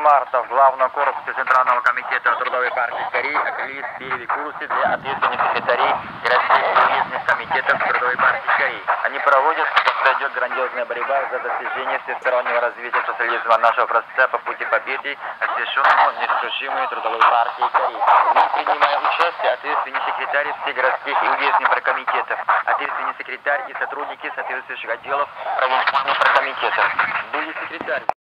марта в Главном корпусе Центрального комитета Трудовой партии Кореи открылись первые курсы для ответственных секретарей городских и уездных комитетов Трудовой партии Кореи. Они проводят, когда идет грандиозная борьба за достижение всестороннего развития социализма нашего процесса по пути победы, освященному несокрушимой Трудовой партии Кореи. В ней принимая участие ответственный секретарь всех городских и уездных прокомитетов, ответственный секретарь и сотрудники соответствующих отделов провинциальных прокомитетов. Были секретарь